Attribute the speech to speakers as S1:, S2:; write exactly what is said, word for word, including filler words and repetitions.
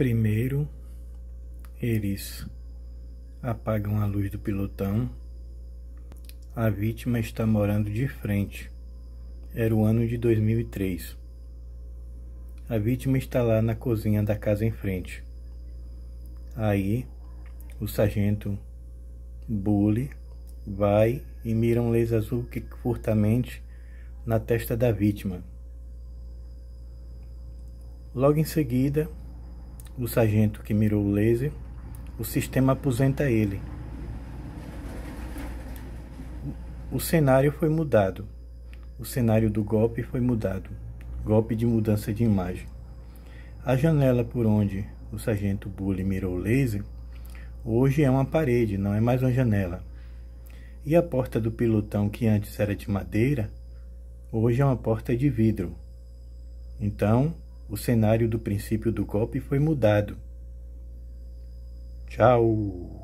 S1: Primeiro, eles apagam a luz do pilotão. A vítima está morando de frente. Era o ano de dois mil e três. A vítima está lá na cozinha da casa em frente. Aí, o sargento Bully vai e mira um laser azul que furtamente na testa da vítima. Logo em seguida, o sargento que mirou o laser, o sistema aposenta ele. O cenário foi mudado. O cenário do golpe foi mudado. Golpe de mudança de imagem. A janela por onde o sargento Bully mirou o laser, hoje é uma parede, não é mais uma janela. E a porta do pilotão, que antes era de madeira, hoje é uma porta de vidro. Então, o cenário do princípio do golpe foi mudado. Tchau!